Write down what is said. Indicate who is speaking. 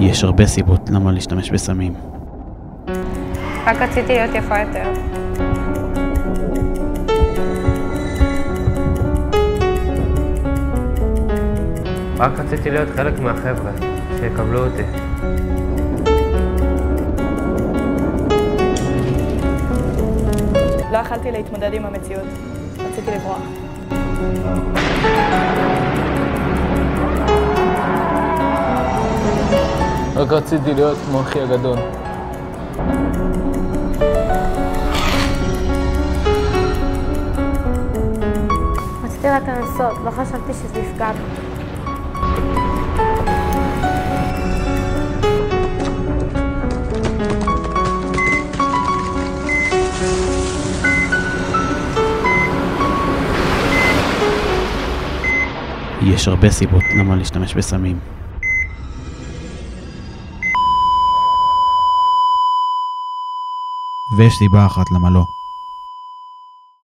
Speaker 1: יש הרבה סיבות למה להשתמש בסמים.
Speaker 2: רק רציתי להיות יפה יותר.
Speaker 3: רק רציתי להיות חלק מהחבר'ה, שיקבלו אותי.
Speaker 4: לא יכלתי להתמודד עם המציאות. רציתי לברוח.
Speaker 5: רק רציתי להיות כמו אחי הגדול.
Speaker 2: רציתי רק לנסות, לא חשבתי שזה יפגע בי.
Speaker 1: יש הרבה סיבות למה להשתמש בסמים. ויש סיבה אחת למה לא.